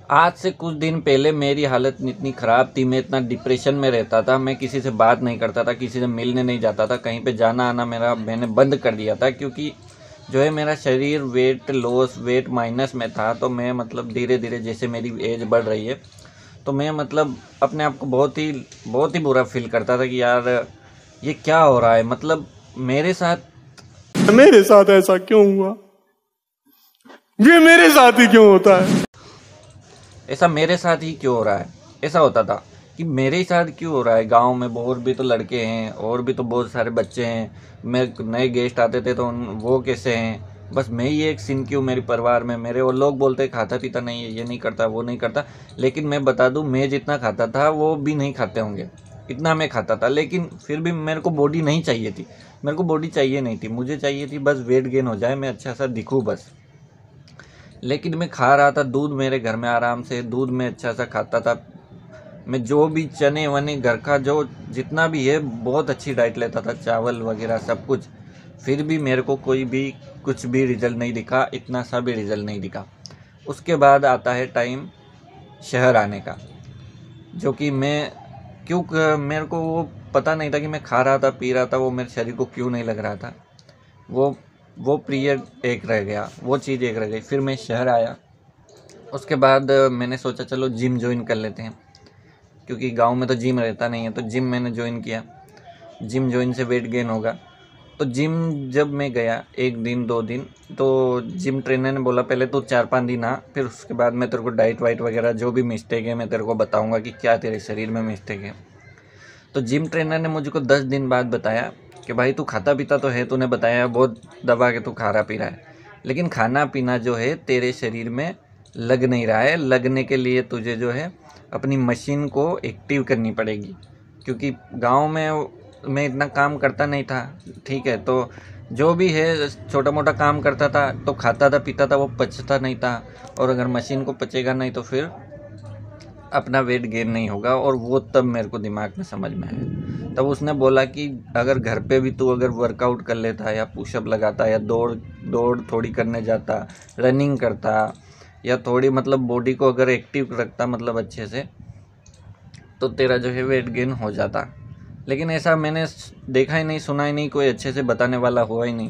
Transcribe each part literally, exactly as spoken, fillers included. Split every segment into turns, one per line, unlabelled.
आज से कुछ दिन पहले मेरी हालत इतनी ख़राब थी, मैं इतना डिप्रेशन में रहता था, मैं किसी से बात नहीं करता था, किसी से मिलने नहीं जाता था, कहीं पे जाना आना मेरा मैंने बंद कर दिया था। क्योंकि जो है मेरा शरीर वेट लॉस वेट माइनस में था। तो मैं मतलब धीरे धीरे जैसे मेरी एज बढ़ रही है तो मैं मतलब अपने आप को बहुत ही बहुत ही बुरा फील करता था कि यार ये क्या हो रहा है। मतलब मेरे साथ
मेरे साथ ऐसा क्यों हुआ, ये मेरे साथ ही क्यों होता है,
ऐसा मेरे साथ ही क्यों हो रहा है। ऐसा होता था कि मेरे ही साथ क्यों हो रहा है। गांव में और भी तो लड़के हैं और भी तो बहुत सारे बच्चे हैं, मैं नए गेस्ट आते थे तो उन वो कैसे हैं, बस मैं ही एक सिन क्यों मेरे परिवार में। मेरे और लोग बोलते खाता पीता नहीं है, ये नहीं करता वो नहीं करता, लेकिन मैं बता दूं मैं जितना खाता था वो भी नहीं खाते होंगे, इतना मैं खाता था। लेकिन फिर भी मेरे को बॉडी नहीं चाहिए थी, मेरे को बॉडी चाहिए नहीं थी, मुझे चाहिए थी बस वेट गेन हो जाए, मैं अच्छा सा दिखूँ बस। लेकिन मैं खा रहा था दूध, मेरे घर में आराम से दूध में अच्छा सा खाता था। मैं जो भी चने वने घर का जो जितना भी है बहुत अच्छी डाइट लेता था, चावल वगैरह सब कुछ। फिर भी मेरे को कोई भी कुछ भी रिजल्ट नहीं दिखा, इतना सा भी रिजल्ट नहीं दिखा। उसके बाद आता है टाइम शहर आने का, जो कि मैं क्यों मेरे को वो पता नहीं था कि मैं खा रहा था पी रहा था वो मेरे शरीर को क्यों नहीं लग रहा था। वो वो पीरियड एक रह गया, वो चीज़ एक रह गई। फिर मैं शहर आया, उसके बाद मैंने सोचा चलो जिम ज्वाइन कर लेते हैं, क्योंकि गांव में तो जिम रहता नहीं है। तो जिम मैंने ज्वाइन किया, जिम ज्वाइन से वेट गेन होगा। तो जिम जब मैं गया एक दिन दो दिन, तो जिम ट्रेनर ने बोला पहले तो चार पाँच दिन आ, फिर उसके बाद मैं तेरे को डाइट वाइट वगैरह जो भी मिस्टेक है मैं तेरे को बताऊंगा कि क्या तेरे शरीर में मिस्टेक है। तो जिम ट्रेनर ने मुझको दस दिन बाद बताया कि भाई तू खाता पीता तो है, तूने बताया बहुत दबा के तू खा रहा पी रहा है, लेकिन खाना पीना जो है तेरे शरीर में लग नहीं रहा है। लगने के लिए तुझे जो है अपनी मशीन को एक्टिव करनी पड़ेगी। क्योंकि गांव में मैं इतना काम करता नहीं था, ठीक है, तो जो भी है छोटा मोटा काम करता था, तो खाता था पीता था, वो पचता नहीं था। और अगर मशीन को पचेगा नहीं तो फिर अपना वेट गेन नहीं होगा। और वो तब मेरे को दिमाग में समझ में आया। तब उसने बोला कि अगर घर पे भी तू अगर वर्कआउट कर लेता या पुशअप लगाता या दौड़ दौड़ थोड़ी करने जाता, रनिंग करता, या थोड़ी मतलब बॉडी को अगर एक्टिव रखता मतलब अच्छे से, तो तेरा जो है वेट गेन हो जाता। लेकिन ऐसा मैंने देखा ही नहीं, सुना ही नहीं, कोई अच्छे से बताने वाला हुआ ही नहीं।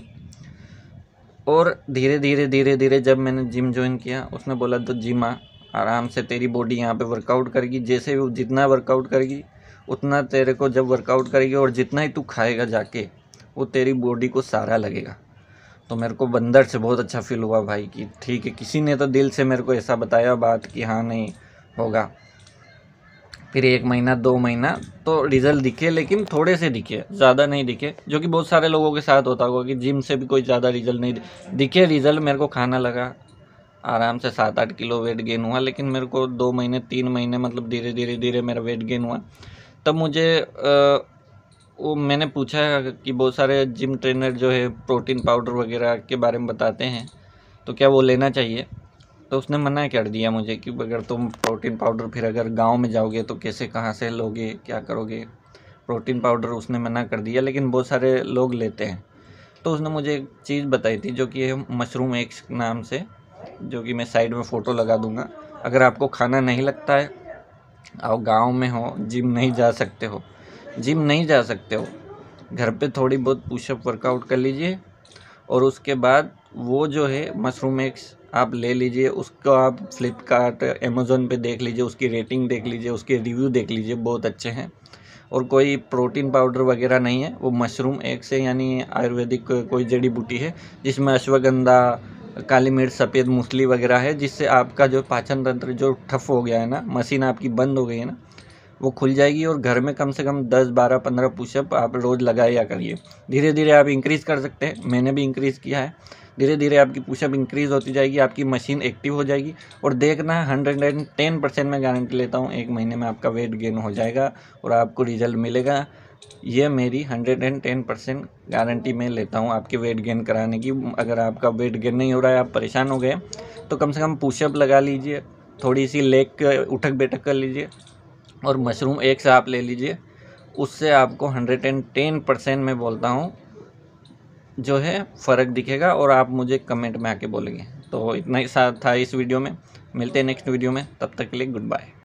और धीरे धीरे धीरे धीरे जब मैंने जिम ज्वाइन किया, उसने बोला तो जिम आ, आराम से तेरी बॉडी यहाँ पे वर्कआउट करेगी, जैसे वो जितना वर्कआउट करेगी उतना तेरे को जब वर्कआउट करेगी और जितना ही तू खाएगा जाके वो तेरी बॉडी को सारा लगेगा। तो मेरे को बंदर से बहुत अच्छा फील हुआ भाई कि ठीक है, किसी ने तो दिल से मेरे को ऐसा बताया बात कि हाँ नहीं होगा। फिर एक महीना दो महीना तो रिजल्ट दिखे, लेकिन थोड़े से दिखे, ज़्यादा नहीं दिखे, जो कि बहुत सारे लोगों के साथ होता होगा कि जिम से भी कोई ज़्यादा रिजल्ट नहीं दिखे। रिजल्ट मेरे को खाना लगा, आराम से सात आठ किलो वेट गेन हुआ। लेकिन मेरे को दो महीने तीन महीने मतलब धीरे धीरे धीरे मेरा वेट गेन हुआ। तब मुझे आ, वो मैंने पूछा कि बहुत सारे जिम ट्रेनर जो है प्रोटीन पाउडर वगैरह के बारे में बताते हैं, तो क्या वो लेना चाहिए। तो उसने मना कर दिया मुझे कि अगर तुम प्रोटीन पाउडर फिर अगर गांव में जाओगे तो कैसे कहाँ से लोगे, क्या करोगे। प्रोटीन पाउडर उसने मना कर दिया, लेकिन बहुत सारे लोग लेते हैं। तो उसने मुझे एक चीज़ बताई थी जो कि है मशरूम एक्स नाम से, जो कि मैं साइड में फ़ोटो लगा दूंगा। अगर आपको खाना नहीं लगता है, आप गांव में हो, जिम नहीं जा सकते हो जिम नहीं जा सकते हो घर पे थोड़ी बहुत पुशअप वर्कआउट कर लीजिए, और उसके बाद वो जो है मशरूम एक्स आप ले लीजिए। उसको आप फ्लिपकार्ट अमेज़ोन पे देख लीजिए, उसकी रेटिंग देख लीजिए, उसके रिव्यू देख लीजिए, बहुत अच्छे हैं। और कोई प्रोटीन पाउडर वगैरह नहीं है, वो मशरूम एक्स है, यानी आयुर्वेदिक कोई जड़ी बूटी है जिसमें अश्वगंधा, काली मिर्च, सफ़ेद मूसली वगैरह है, जिससे आपका जो पाचन तंत्र जो ठप हो गया है ना, मशीन आपकी बंद हो गई है ना, वो खुल जाएगी। और घर में कम से कम दस बारह पंद्रह पुशअप आप रोज़ लगाया करिए। धीरे धीरे आप इंक्रीज़ कर सकते हैं, मैंने भी इंक्रीज़ किया है। धीरे धीरे आपकी पुशअप इंक्रीज़ होती जाएगी, आपकी मशीन एक्टिव हो जाएगी, और देखना हंड्रेड एंड टेन परसेंट मैं गारंटी लेता हूँ एक महीने में आपका वेट गेन हो जाएगा और आपको रिजल्ट मिलेगा। ये मेरी hundred and ten percent guarantee मैं लेता हूँ आपके वेट गेन कराने की। अगर आपका वेट गेन नहीं हो रहा है, आप परेशान हो गए, तो कम से कम पुशअप लगा लीजिए, थोड़ी सी लेग उठक बैठक कर लीजिए, और मशरूम एक से आप ले लीजिए। उससे आपको हंड्रेड एंड टेन परसेंट मैं बोलता हूँ जो है फ़र्क दिखेगा, और आप मुझे कमेंट में आके बोलेंगे। तो इतना ही साथ था इस वीडियो में। मिलते हैं नेक्स्ट वीडियो में, तब तक के लिए गुड बाय।